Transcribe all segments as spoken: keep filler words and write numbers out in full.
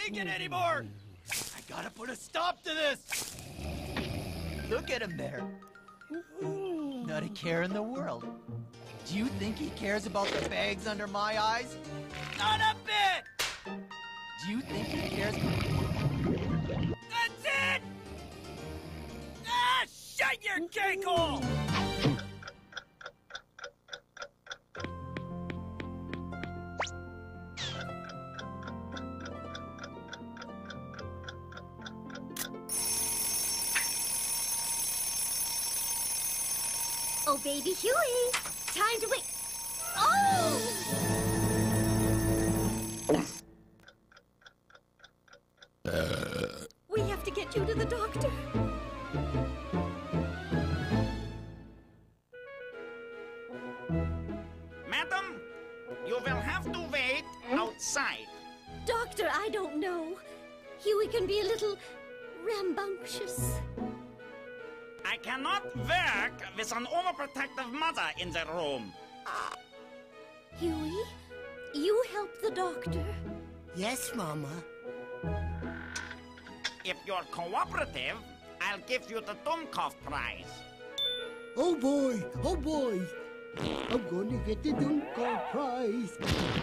take it anymore! I gotta put a stop to this! Look at him there. Not a care in the world. Do you think he cares about the bags under my eyes? Not a bit! Do you think he cares? That's it! Ah, shut your cake hole! Oh, baby Huey, time to wait. Oh! We have to get you to the doctor. Madam, you will have to wait outside. Doctor, I don't know. Huey can be a little rambunctious. I cannot work with an overprotective mother in the room. Huey, you help the doctor. Yes, Mama. If you're cooperative, I'll give you the Dummkopf prize. Oh boy, oh boy. I'm gonna get the Dummkopf prize.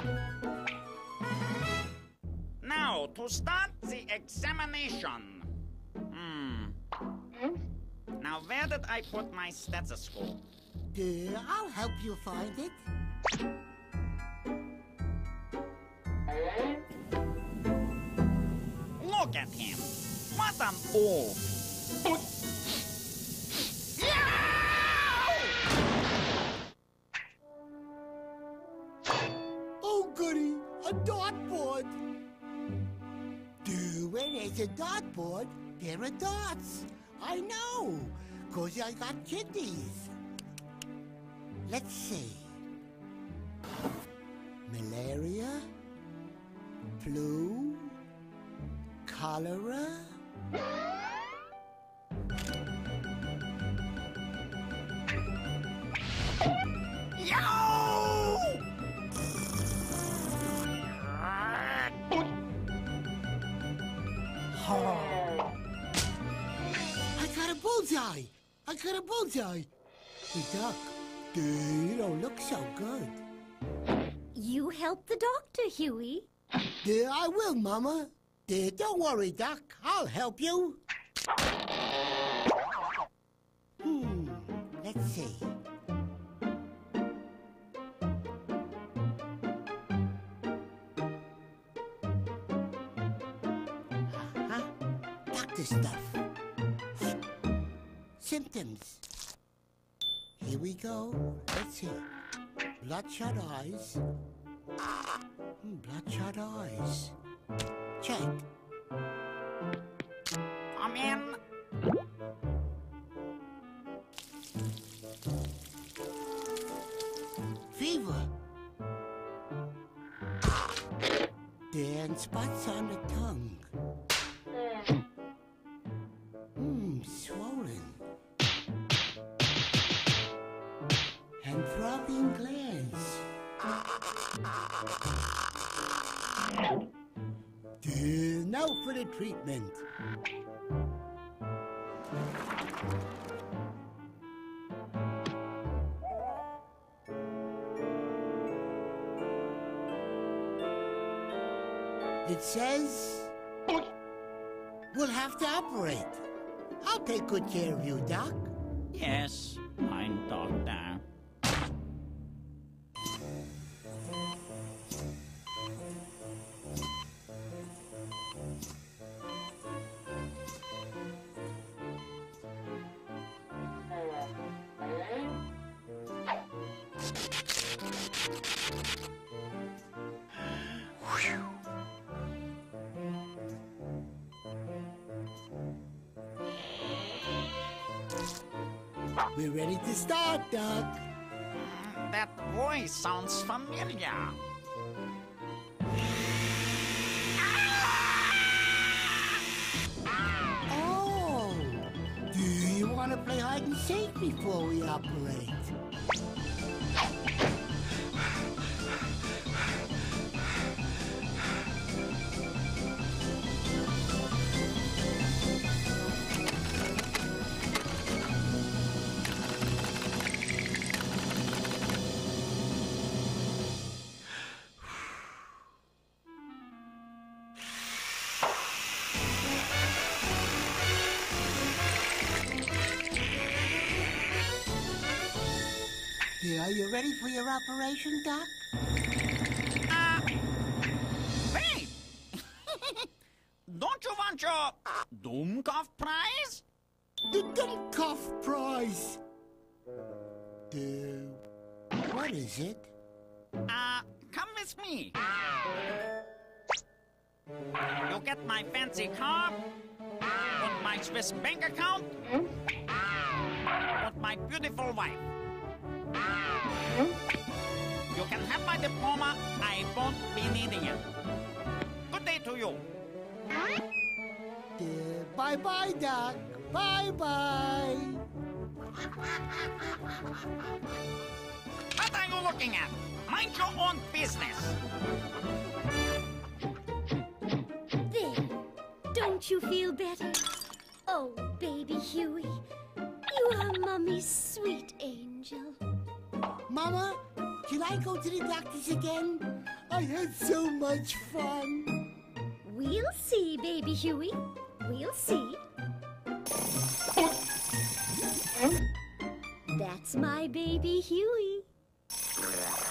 Now, to start the examination. Hmm. Now, where did I put my stethoscope? Uh, I'll help you find it. Look at him. What an oaf. Oh, goody, a dartboard. Dude, where there's a dartboard, there are dots. I know, because I got kidneys. Let's see. Malaria, flu, cholera. I got a bullseye! I got a bullseye! Hey, Doc, you don't look so good. You help the doctor, Huey. Yeah, I will, Mama. Uh, don't worry, Doc. I'll help you. Hmm, let's see. Uh-huh. Doctor stuff. Symptoms. Here we go. Let's see. Bloodshot eyes. Hmm, bloodshot eyes. Check. Come in. Fever. And spots on the tongue. Hmm, swollen. And throbbing glands. Uh, now for the treatment. It says we'll have to operate. I'll take good care of you, Doc. Yes, mein Doctor. We're ready to start, Doc. That voice sounds familiar. Oh, do you want to play hide and seek before we operate? Are you ready for your operation, Doc? Uh, wait! Don't you want your Doom Cough prize? The Dumb Cough Prize. The... what is it? Uh, come with me. You get my fancy car, with my Swiss bank account, with my beautiful wife. You can have my diploma. I won't be needing it. Good day to you. The... bye-bye, Doc. Bye-bye. What are you looking at? Mind your own business. There. Don't you feel better? Oh, baby Huey. You are Mummy's sweet angel. Mama, can I go to the doctor's again? I had so much fun. We'll see, baby Huey. We'll see. That's my baby Huey.